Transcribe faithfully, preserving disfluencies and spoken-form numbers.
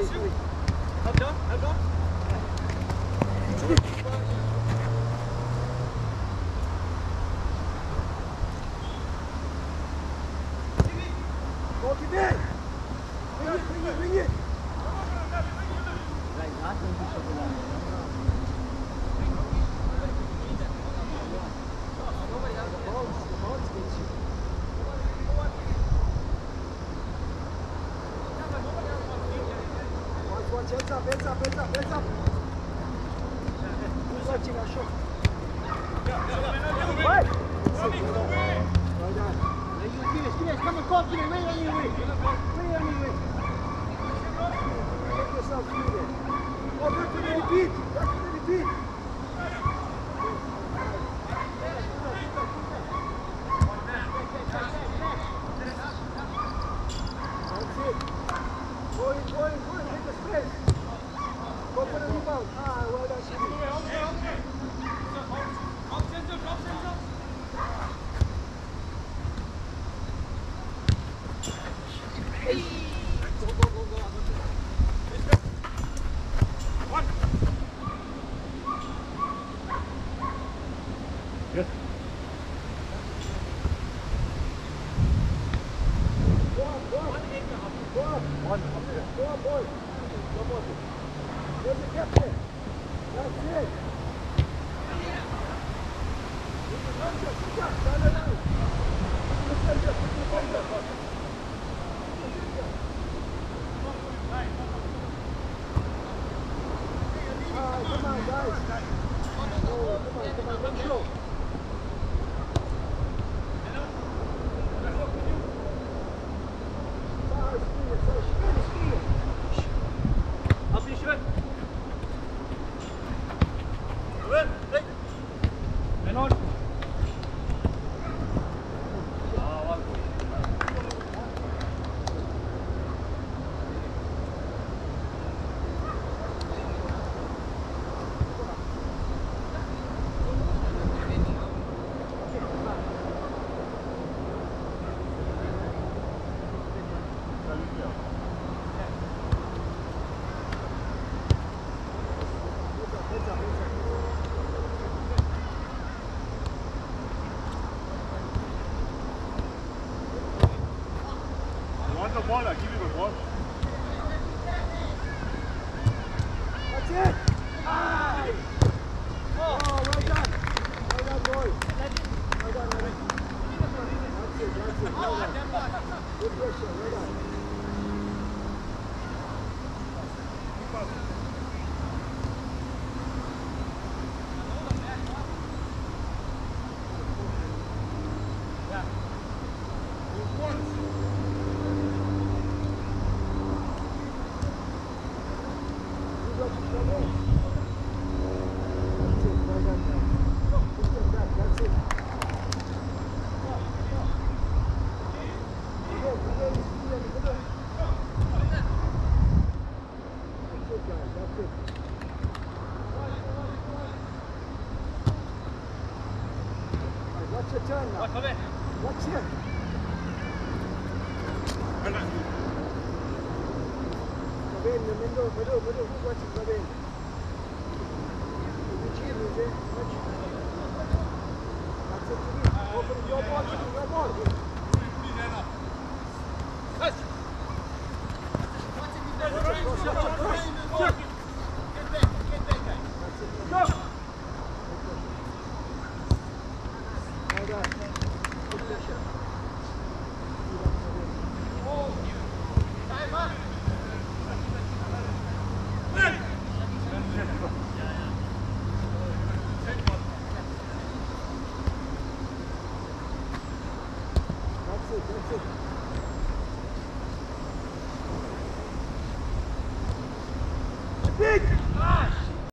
Help on, help on. Go to bed. Bring it, bring it, bring it. Like that, don't push up along. Watch, heads up, heads up, heads up, heads up. Who's watching our shot? Right. Well done. Come on, come on, wait on your way. Wait on your way. Get yourself through there. Go back to the repeat. Back to the repeat. That's it. Go in, go in, go in. Take the space. Go for the rebound. Ah, well done, Shibi. Yes. Go up, go up. Go up. One. Go up, boy. Come on. There's the captain. That's it. Sit down, stand around. Sit down, put your phone down. Ah, come on, guys. Oh, come on, come on, run slow. Ah, speed, so speed, speed. Up you should. Good. Hey. And on. Ah, well. You want the ball? I'll give you the ball. That's it. Ah. Oh, well done. Well done, boy. Well done, well done. That's it, that's it. Well done. Good pressure, well done. You got to show me. That's it, well done, man. Good job, that, that's it. Again, again, again, again. That's it, guys, that's it. Right, watch your turn now. Come in. Watch it. Sabine, the middle, middle, middle. Who's watching Sabine? Is it you, is it? Watch. That's it, Sabine. Go for your ball, Sabine, your ball. That's it. Well done. Good pressure. That's it, that's it.